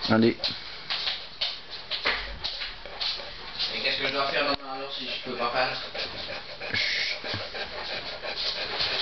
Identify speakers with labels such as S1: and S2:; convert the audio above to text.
S1: Allez.
S2: Et qu'est-ce que je dois faire dans ma alors si je peux pas faire?